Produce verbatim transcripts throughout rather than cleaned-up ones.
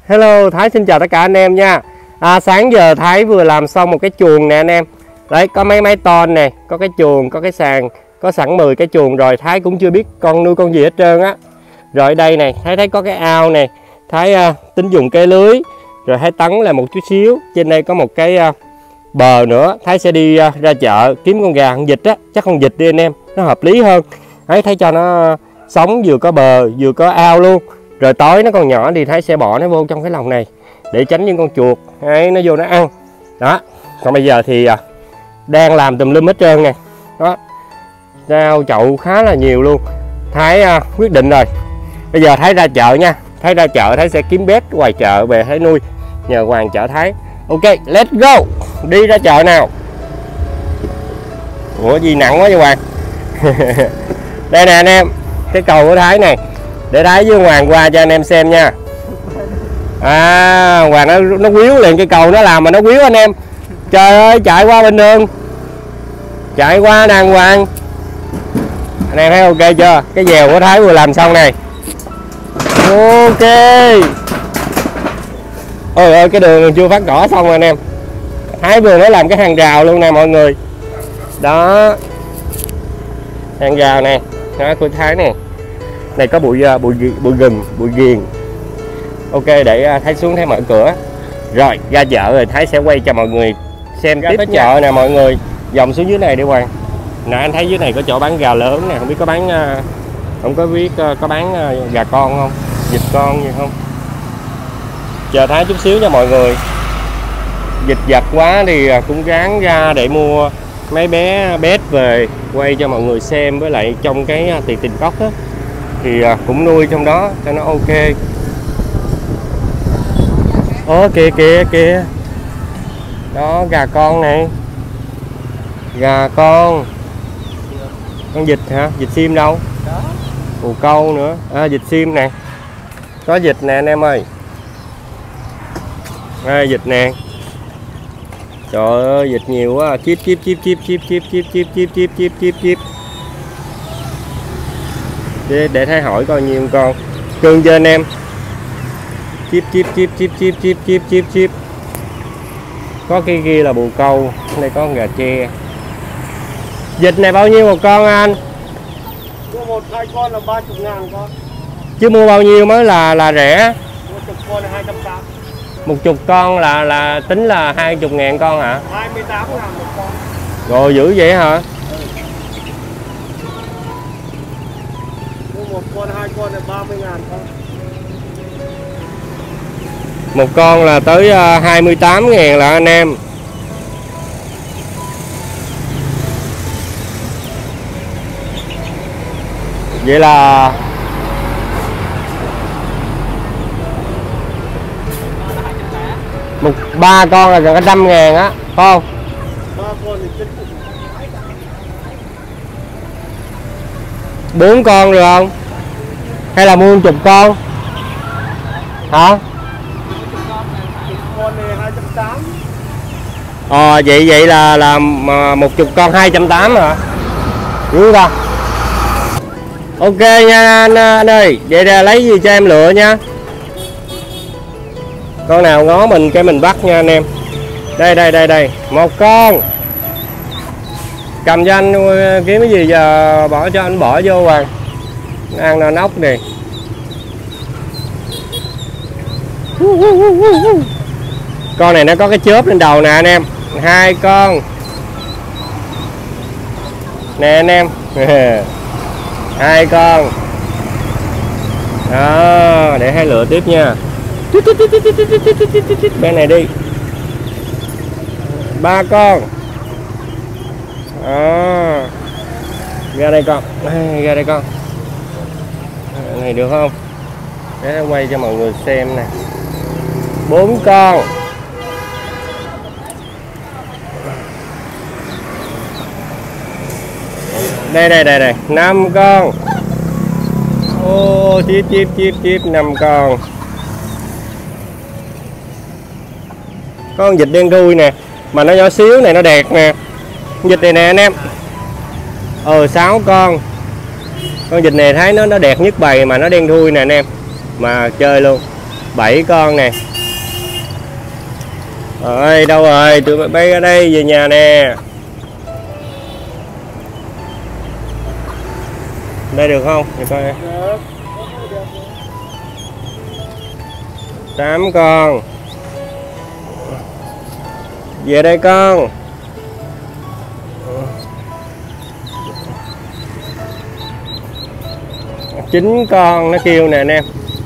Hello, Thái xin chào tất cả anh em nha. à, Sáng giờ Thái vừa làm xong một cái chuồng nè anh em. Đấy, có mấy máy ton nè, có cái chuồng, có cái sàn, có sẵn mười cái chuồng rồi. Thái cũng chưa biết con nuôi con gì hết trơn á. Rồi ở đây này, Thái thấy có cái ao nè. Thái uh, tính dùng cái lưới. Rồi Thái tắn là một chút xíu. Trên đây có một cái uh, bờ nữa. Thái sẽ đi uh, ra chợ kiếm con gà, con vịt á. Chắc con vịt đi anh em, nó hợp lý hơn. Đấy, thấy cho nó uh, sống vừa có bờ, vừa có ao luôn. Rồi tối nó còn nhỏ thì Thái sẽ bỏ nó vô trong cái lồng này để tránh những con chuột ấy nó vô nó ăn. Đó. Còn bây giờ thì à, đang làm tùm lum hết trơn nè. Đó. Rau chậu khá là nhiều luôn. Thái à, quyết định rồi. Bây giờ Thái ra chợ nha. Thái ra chợ Thái sẽ kiếm bếp ngoài chợ về Thái nuôi. Nhờ Hoàng chở Thái. Ok, let's go. Đi ra chợ nào. Ủa gì nặng quá vậy Hoàng. Đây nè anh em, cái cầu của Thái này. Để Thái với Hoàng qua cho anh em xem nha. À, Hoàng nó, nó quýu liền cái cầu nó làm mà nó quýu anh em. Trời ơi, chạy qua bình thường. Chạy qua đàng hoàng. Anh em thấy ok chưa? Cái dèo của Thái vừa làm xong này. Ok. Ôi ơi, cái đường chưa phát cỏ xong rồi anh em. Thái vừa mới làm cái hàng rào luôn nè mọi người. Đó. Hàng rào nè. Đó của Thái nè. Này có bụi bụi bụi gừng, bụi ghiền. Ok, để Thái xuống Thái mở cửa. Rồi ra chợ rồi Thái sẽ quay cho mọi người xem tiếp chợ nè mọi người. Vòng xuống dưới này đi Hoàng. Nè anh thấy dưới này có chỗ bán gà lớn nè, không biết có bán không có biết có bán gà con không, vịt con gì không. Chờ Thái chút xíu nha mọi người. Vịt giặt quá thì cũng ráng ra để mua mấy bé bét về quay cho mọi người xem, với lại trong cái tiền tình cốc á thì cũng nuôi trong đó cho nó ok. Ồ kìa kìa kìa. Đó gà con này. Gà con. Con vịt hả? Vịt sim đâu? Bồ câu nữa. À, vịt sim nè. Có vịt nè anh em ơi. À, vịt nè. Trời ơi vịt nhiều quá. Chip chip chip chip chip chip chip chip chip chip chip chip chip. Để, để Thái hỏi coi nhiêu con. Cưng cho anh em. Chip chip chip chip chip chip chip chip chip. Có cái kia là bồ câu, đây có con gà tre. Vịt này bao nhiêu một con anh? Mua một hai con là ba mươi ngàn con. Chứ mua bao nhiêu mới là là rẻ? Một chục con là hai trăm tám. Một chục con là là tính là hai mươi ngàn con hả? hai mươi tám ngàn một con. Rồi dữ vậy hả? Ừ. Mua một con hai con là ba mươi ngàn con. Một con là tới hai mươi tám ngàn là anh em. Vậy là một ba con là gần cả trăm ngàn á, phải không? Ba con thì chín. Bốn con được không? Hay là mua một chục con? Hả? Con này hai trăm tám. Ờ vậy vậy là là một chục con hai trăm tám hả? Đúng không? Ok nha anh, anh ơi, vậy là lấy gì cho em lựa nha. Con nào ngó mình cái mình bắt nha anh em. Đây đây đây đây, một con. Cầm cho anh kiếm cái gì giờ bỏ cho anh bỏ vô Hoàng. Ăn nó nóc nè. Con này nó có cái chớp lên đầu nè anh em. Hai con. Nè anh em. Hai con. Đó, để hai lựa tiếp nha. Bên này đi. Ba con. Đó. Ra đây con. Ra đây con. Này được không? Để quay cho mọi người xem nè. Bốn con. Đây đây đây đây, năm con. Ô chip chip chip chip năm con. Con vịt đen đuôi nè, mà nó nhỏ xíu này, nó đẹp nè. Vịt này nè anh em. Ờ sáu con. Con vịt này thấy nó nó đẹp nhất bầy mà nó đen đuôi nè anh em. Mà chơi luôn. bảy con nè. Rồi đâu rồi, tụi bay ở đây về nhà nè. Đây được không? Để coi. tám con. Về đây con. chín con nó kêu nè anh em.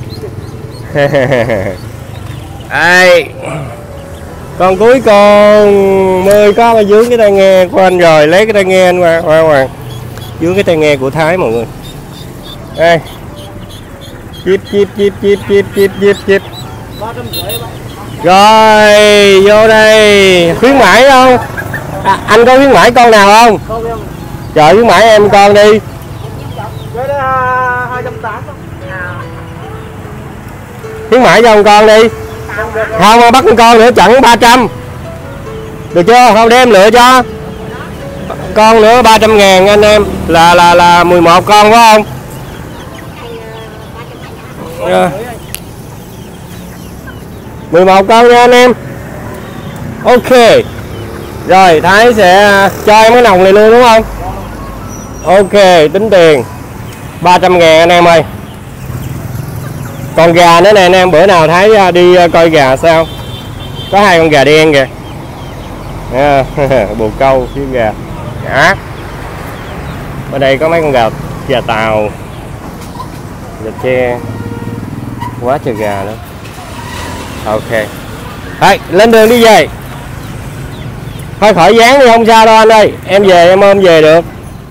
Đây. Con cuối cùng mười con mà dướng cái tai nghe của anh rồi, lấy cái tai nghe anh qua qua hoàng. Dướng cái tai nghe của Thái mọi người. Đây. Chip chip chip chip chip chip chip chip. Rồi, vô đây. Khuyến mãi không? À, anh có khuyến mãi con nào không? Trời, khuyến mãi em con đi. Khuyến mãi cho con đi. Không, bắt con nữa chẳng ba trăm. Được chưa? Không đem lựa cho. Con nữa ba trăm ngàn anh em. Là là là mười một con phải không? À. mười một con nha anh em. Ok. Rồi Thái sẽ cho em cái nòng này luôn đúng không? Ok, tính tiền ba trăm ngàn anh em ơi. Con gà nữa nè anh em, bữa nào Thái đi coi gà sao. Có hai con gà đen kìa. À, bồ câu với gà ác. Ở đây có mấy con gà gà tàu, gà tre, quá trời gà nữa. Ok. Đấy, lên đường đi về. Thôi khỏi dán đi không sao đâu anh ơi. Em về em ôm về được.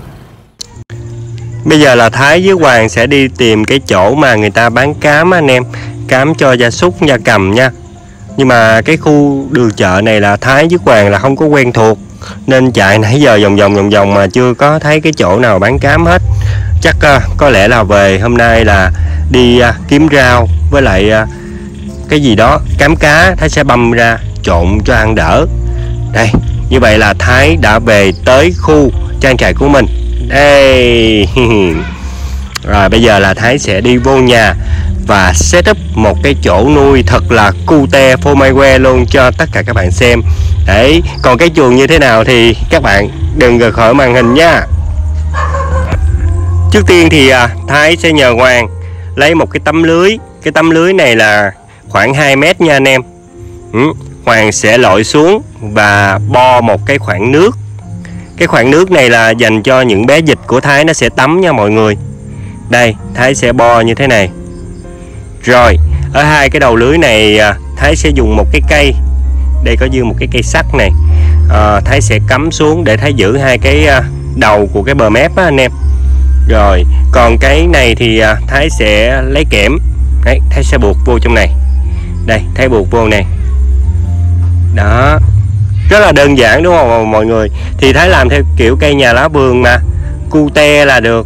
Bây giờ là Thái với Hoàng sẽ đi tìm cái chỗ mà người ta bán cám anh em. Cám cho gia súc, gia cầm nha. Nhưng mà cái khu đường chợ này là Thái với Hoàng là không có quen thuộc, nên chạy nãy giờ vòng vòng vòng vòng mà chưa có thấy cái chỗ nào bán cám hết. Chắc uh, có lẽ là về hôm nay là đi uh, kiếm rau với lại uh, cái gì đó, cám cá Thái sẽ băm ra trộn cho ăn đỡ. Đây, như vậy là Thái đã về tới khu trang trại của mình. Đây. Rồi bây giờ là Thái sẽ đi vô nhà và set up một cái chỗ nuôi thật là cute phô mai que luôn cho tất cả các bạn xem. Đấy, còn cái chuồng như thế nào thì các bạn đừng rời khỏi màn hình nha. Trước tiên thì à, Thái sẽ nhờ Hoàng lấy một cái tấm lưới. Cái tấm lưới này là khoảng hai mét nha anh em. ừ. Hoàng sẽ lội xuống và bo một cái khoảng nước. Cái khoảng nước này là dành cho những bé vịt của Thái nó sẽ tắm nha mọi người. Đây, Thái sẽ bo như thế này. Rồi, ở hai cái đầu lưới này Thái sẽ dùng một cái cây. Đây có dư một cái cây sắt này. à, Thái sẽ cắm xuống để Thái giữ hai cái đầu của cái bờ mép á anh em. Rồi, còn cái này thì Thái sẽ lấy kẽm. Đấy, Thái sẽ buộc vô trong này. Đây, Thái buộc vô này. Đó. Rất là đơn giản đúng không mọi người? Thì Thái làm theo kiểu cây nhà lá vườn mà, cute là được.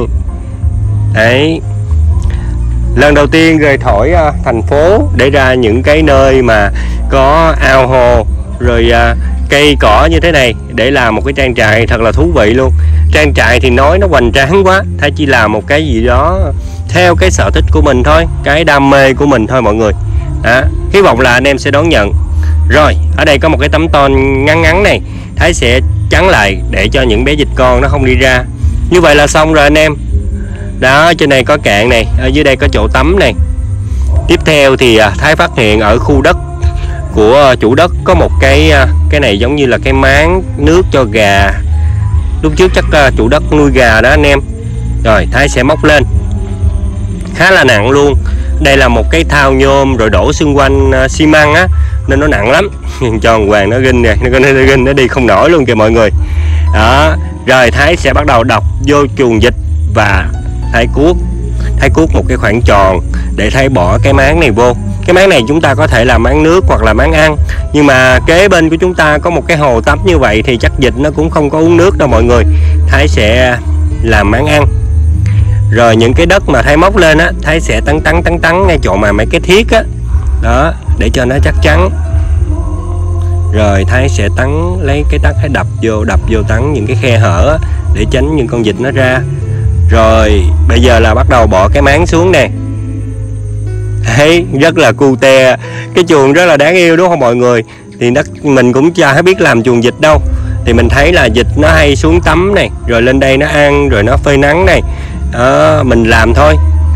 Đấy. Lần đầu tiên rời khỏi uh, thành phố để ra những cái nơi mà có ao hồ rồi uh, cây cỏ như thế này để làm một cái trang trại thật là thú vị luôn. Trang trại thì nói nó hoành tráng quá, Thái chỉ làm một cái gì đó theo cái sở thích của mình thôi, cái đam mê của mình thôi mọi người. Đó. Hy vọng là anh em sẽ đón nhận. Rồi, ở đây có một cái tấm tôn ngắn ngắn này, Thái sẽ chắn lại để cho những bé vịt con nó không đi ra. Như vậy là xong rồi anh em. Đó, trên này có cạn này, ở dưới đây có chỗ tắm này. Tiếp theo thì Thái phát hiện ở khu đất của chủ đất có một cái cái này giống như là cái máng nước cho gà. Lúc trước chắc chủ đất nuôi gà đó anh em. Rồi, Thái sẽ móc lên. Khá là nặng luôn. Đây là một cái thao nhôm rồi đổ xung quanh xi măng á, nên nó nặng lắm. Cho Hoàng nó ginh nè, nó nó ginh nó đi không nổi luôn kìa mọi người. Đó, rồi Thái sẽ bắt đầu đọc vô chuồng vịt và Thái cuốc. Thái cuốc một cái khoảng tròn để Thái bỏ cái máng này vô. Cái máng này chúng ta có thể là máng nước hoặc là máng ăn, nhưng mà kế bên của chúng ta có một cái hồ tắm như vậy thì chắc vịt nó cũng không có uống nước đâu mọi người. Thái sẽ làm máng ăn. Rồi những cái đất mà Thái móc lên á, Thái sẽ tắn tắn tắn tắn ngay chỗ mà mấy cái thiết á. Đó, để cho nó chắc chắn. Rồi Thái sẽ tắn lấy cái tắc Thái đập vô, đập vô tắn những cái khe hở á, để tránh những con vịt nó ra. Rồi bây giờ là bắt đầu bỏ cái máng xuống nè. Đấy, rất là cute. Cái chuồng rất là đáng yêu đúng không mọi người? Thì nó, mình cũng chả biết làm chuồng vịt đâu. Thì mình thấy là vịt nó hay xuống tắm này, rồi lên đây nó ăn, rồi nó phơi nắng này. Đó, mình làm thôi.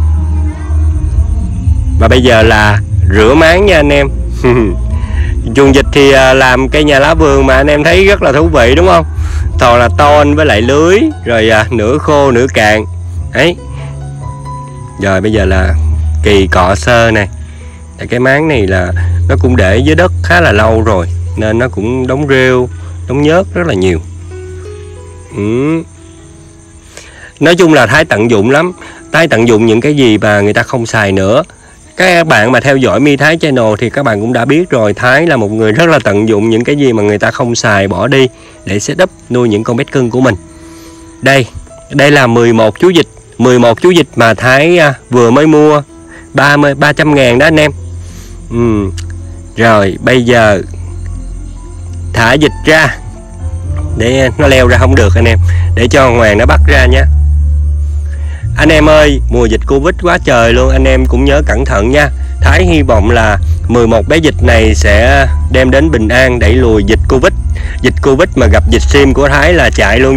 Và bây giờ là rửa máng nha anh em. Chuồng vịt thì làm cây nhà lá vườn mà anh em thấy rất là thú vị đúng không? Toàn là tôn với lại lưới, rồi à, nửa khô nửa cạn. Đấy. Rồi bây giờ là kỳ cọ sơ này. Cái máng này là nó cũng để dưới đất khá là lâu rồi, nên nó cũng đóng rêu, đóng nhớt rất là nhiều. ừ. Nói chung là Thái tận dụng lắm. Thái tận dụng những cái gì mà người ta không xài nữa. Các bạn mà theo dõi Mi Thái Channel thì các bạn cũng đã biết rồi, Thái là một người rất là tận dụng những cái gì mà người ta không xài bỏ đi để setup nuôi những con bé cưng của mình. Đây, đây là mười một chú vịt, mười một chú vịt mà Thái à, vừa mới mua ba mươi ba trăm ngàn đó anh em. ừ. Rồi bây giờ thả vịt ra để nó leo ra không được anh em, để cho Hoàng nó bắt ra nhé. Anh em ơi, mùa dịch Covid quá trời luôn, anh em cũng nhớ cẩn thận nha. Thái hy vọng là mười một bé vịt này sẽ đem đến bình an, đẩy lùi dịch Covid. Dịch Covid mà gặp dịch sim của Thái là chạy luôn.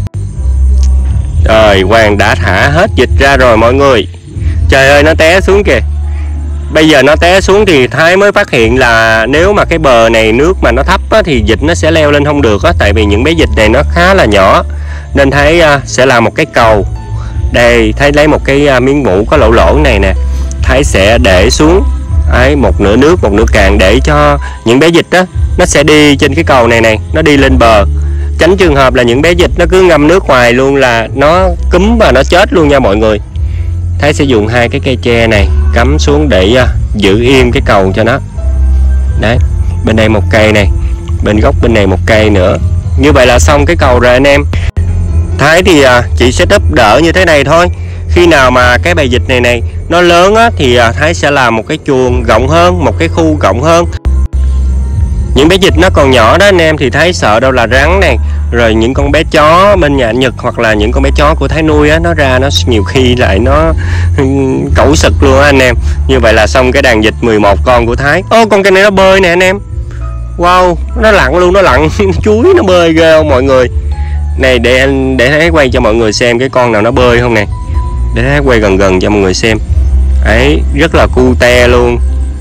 Rồi, Hoàng đã thả hết vịt ra rồi mọi người. Trời ơi, nó té xuống kìa. Bây giờ nó té xuống thì Thái mới phát hiện là nếu mà cái bờ này nước mà nó thấp á, thì vịt nó sẽ leo lên không được á. Tại vì những bé vịt này nó khá là nhỏ, nên Thái uh, sẽ làm một cái cầu. Đây, Thái lấy một cái uh, miếng mũ có lỗ lỗ này nè, Thái sẽ để xuống ấy, một nửa nước một nửa cạn, để cho những bé vịt đó nó sẽ đi trên cái cầu này này, nó đi lên bờ, tránh trường hợp là những bé vịt nó cứ ngâm nước ngoài luôn là nó cúm và nó chết luôn nha mọi người. Thái sẽ dùng hai cái cây tre này cắm xuống để uh, giữ yên cái cầu cho nó. Đấy, bên đây một cây này, bên góc bên này một cây nữa. Như vậy là xong cái cầu rồi anh em. Thái thì uh, chỉ setup đỡ như thế này thôi. Khi nào mà cái bầy vịt này này nó lớn á, thì uh, Thái sẽ làm một cái chuồng rộng hơn, một cái khu rộng hơn. Những bé vịt nó còn nhỏ đó anh em, thì Thái sợ đâu là rắn này, rồi những con bé chó bên nhà anh Nhật, hoặc là những con bé chó của Thái nuôi á, nó ra nó nhiều khi lại nó cẩu sực luôn á anh em. Như vậy là xong cái đàn vịt mười một con của Thái. Ô, con cái này nó bơi nè anh em. Wow, nó lặn luôn, nó lặn chuối nó bơi ghê không mọi người. Này để anh để Thái quay cho mọi người xem cái con nào nó bơi không nè. Để Thái quay gần gần cho mọi người xem. Ấy, rất là cute luôn.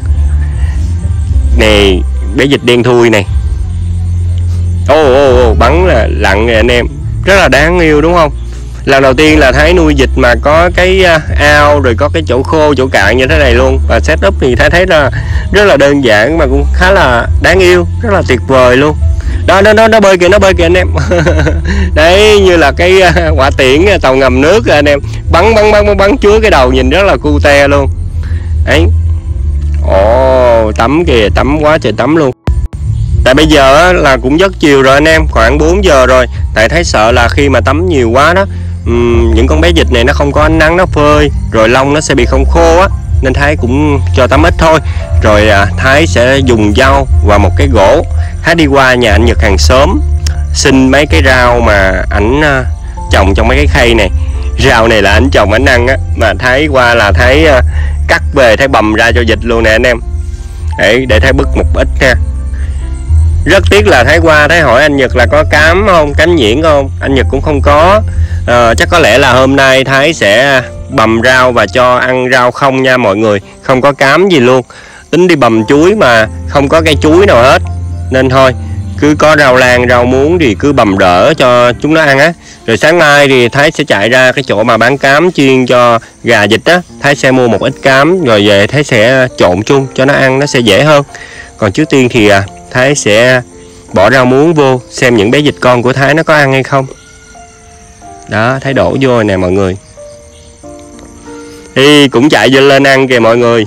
Này, bé vịt đen thui này. Ô ô ô, bắn là lặn nè anh em. Rất là đáng yêu đúng không? Lần đầu tiên là Thái nuôi vịt mà có cái ao, rồi có cái chỗ khô, chỗ cạn như thế này luôn. Và setup thì Thái thấy là rất là đơn giản mà cũng khá là đáng yêu, rất là tuyệt vời luôn. Đó, nó nó nó bơi kìa, nó bơi kìa anh em. Đấy, như là cái hỏa tiễn tàu ngầm nước anh em, bắn bắn bắn bắn bắn chứa cái đầu, nhìn rất là cute luôn. Đấy. Ồ, tắm kìa, tắm quá trời tắm luôn. Tại bây giờ là cũng rất chiều rồi anh em, khoảng bốn giờ rồi. Tại thấy sợ là khi mà tắm nhiều quá đó, um, những con bé vịt này nó không có ánh nắng nó phơi, rồi lông nó sẽ bị không khô á, nên Thái cũng cho tắm ít thôi. Rồi à, Thái sẽ dùng dao và một cái gỗ. Thái đi qua nhà anh Nhật hàng xóm xin mấy cái rau mà ảnh uh, trồng trong mấy cái khay này. Rau này là ảnh trồng ảnh ăn á, mà Thái qua là Thái uh, cắt về, Thái bầm ra cho vịt luôn nè anh em. Để, để Thái bứt một ít nha. Rất tiếc là Thái qua Thái hỏi anh Nhật là có cám không, cám nhuyễn không, anh Nhật cũng không có. à, Chắc có lẽ là hôm nay Thái sẽ bầm rau và cho ăn rau không nha mọi người, không có cám gì luôn. Tính đi bầm chuối mà không có cây chuối nào hết, nên thôi cứ có rau lan rau muống thì cứ bầm đỡ cho chúng nó ăn á. Rồi sáng mai thì Thái sẽ chạy ra cái chỗ mà bán cám chuyên cho gà vịt á, Thái sẽ mua một ít cám rồi về Thái sẽ trộn chung cho nó ăn, nó sẽ dễ hơn. Còn trước tiên thì Thái sẽ bỏ rau muống vô, xem những bé vịt con của Thái nó có ăn hay không. Đó, Thái đổ vô nè mọi người. Thì cũng chạy vô lên ăn kìa mọi người.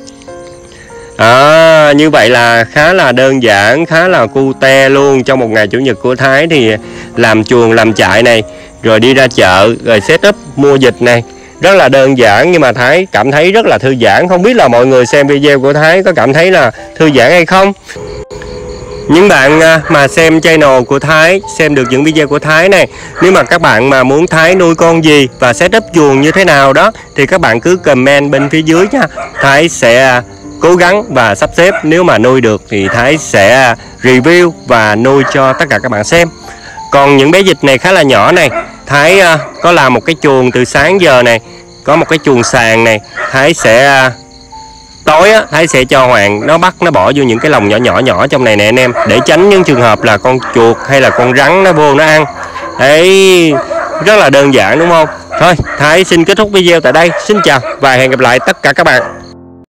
À, như vậy là khá là đơn giản, khá là cute luôn. Trong một ngày chủ nhật của Thái thì làm chuồng, làm trại này, rồi đi ra chợ, rồi set up mua vịt này. Rất là đơn giản nhưng mà Thái cảm thấy rất là thư giãn. Không biết là mọi người xem video của Thái có cảm thấy là thư giãn hay không? Những bạn mà xem channel của Thái, xem được những video của Thái này, nếu mà các bạn mà muốn Thái nuôi con gì và setup chuồng như thế nào đó thì các bạn cứ comment bên phía dưới nha. Thái sẽ cố gắng và sắp xếp, nếu mà nuôi được thì Thái sẽ review và nuôi cho tất cả các bạn xem. Còn những bé vịt này khá là nhỏ này, Thái có làm một cái chuồng từ sáng giờ này, có một cái chuồng sàn này. Thái sẽ tối á, Thái sẽ cho Hoàng nó bắt nó bỏ vô những cái lồng nhỏ nhỏ nhỏ trong này nè anh em, để tránh những trường hợp là con chuột hay là con rắn nó vô nó ăn. Đấy, rất là đơn giản đúng không? Thôi, Thái xin kết thúc video tại đây. Xin chào và hẹn gặp lại tất cả các bạn.